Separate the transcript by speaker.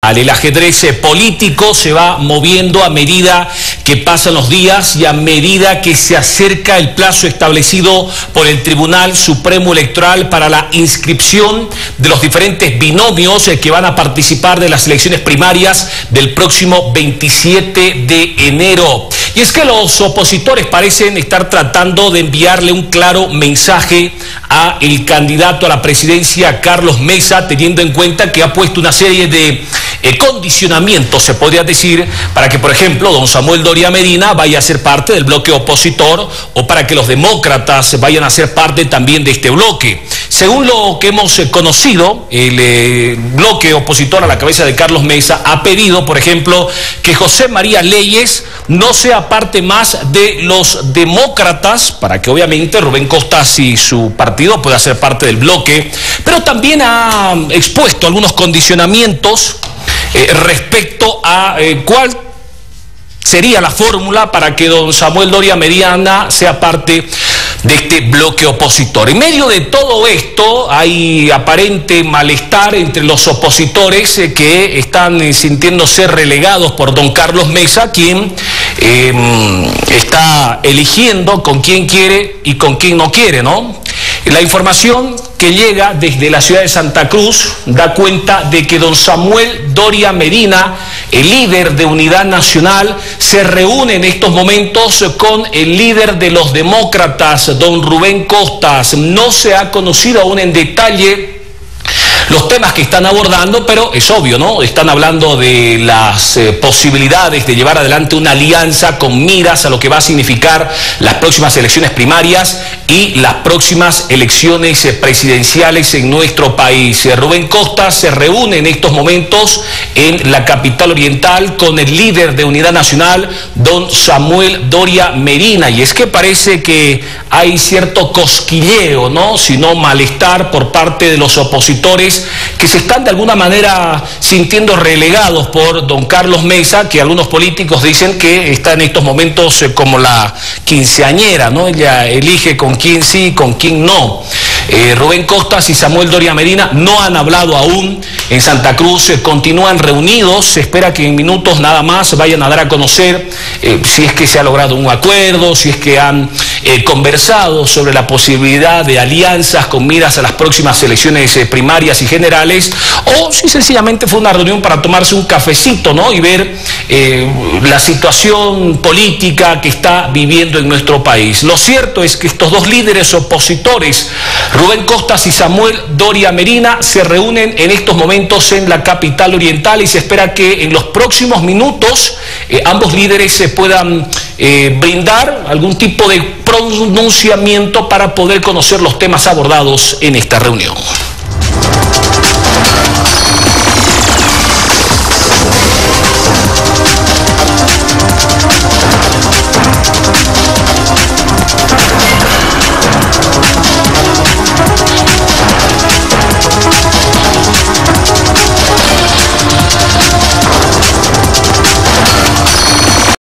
Speaker 1: El ajedrez político se va moviendo a medida que pasan los días y a medida que se acerca el plazo establecido por el Tribunal Supremo Electoral para la inscripción de los diferentes binomios que van a participar de las elecciones primarias del próximo 27 de enero. Y es que los opositores parecen estar tratando de enviarle un claro mensaje a el candidato a la presidencia, Carlos Mesa, teniendo en cuenta que ha puesto una serie de condicionamientos, se podría decir, para que, por ejemplo, don Samuel Doria Medina vaya a ser parte del bloque opositor o para que los demócratas vayan a ser parte también de este bloque. Según lo que hemos conocido, el bloque opositor a la cabeza de Carlos Mesa ha pedido, por ejemplo, que José María Leyes no sea parte más de los demócratas, para que obviamente Rubén Costas y su partido pueda ser parte del bloque, pero también ha expuesto algunos condicionamientos respecto a cuál sería la fórmula para que don Samuel Doria Medina sea parte de este bloque opositor. En medio de todo esto hay aparente malestar entre los opositores que están sintiéndose relegados por don Carlos Mesa, quien está eligiendo con quién quiere y con quién no quiere, ¿no? La información que llega desde la ciudad de Santa Cruz da cuenta de que don Samuel Doria Medina, el líder de Unidad Nacional, se reúne en estos momentos con el líder de los demócratas, don Rubén Costas. No se ha conocido aún en detalle los temas que están abordando, pero es obvio, ¿no? Están hablando de las posibilidades de llevar adelante una alianza con miras a lo que va a significar las próximas elecciones primarias y las próximas elecciones presidenciales en nuestro país. Rubén Costas se reúne en estos momentos en la capital oriental con el líder de Unidad Nacional, don Samuel Doria Medina, y es que parece que hay cierto cosquilleo, ¿no? Sino malestar por parte de los opositores que se están de alguna manera sintiendo relegados por don Carlos Mesa, que algunos políticos dicen que está en estos momentos como la quinceañera, ¿no? Ella elige con quién sí y con quién no. Rubén Costas y Samuel Doria Medina no han hablado aún en Santa Cruz, continúan reunidos, se espera que en minutos nada más vayan a dar a conocer si es que se ha logrado un acuerdo, si es que han conversado sobre la posibilidad de alianzas con miras a las próximas elecciones primarias y generales, o si sencillamente fue una reunión para tomarse un cafecito, ¿no? Y ver la situación política que está viviendo en nuestro país. Lo cierto es que estos dos líderes opositores, Rubén Costas y Samuel Doria Medina, se reúnen en estos momentos en la capital oriental y se espera que en los próximos minutos ambos líderes se puedan brindar algún tipo de pronunciamiento para poder conocer los temas abordados en esta reunión.